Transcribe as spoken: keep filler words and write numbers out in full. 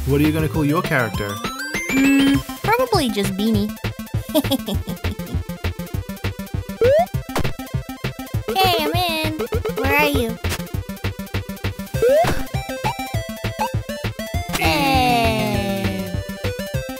What are you gonna call your character? Hmm, probably just Beanie. Okay, I'm in. Where are you?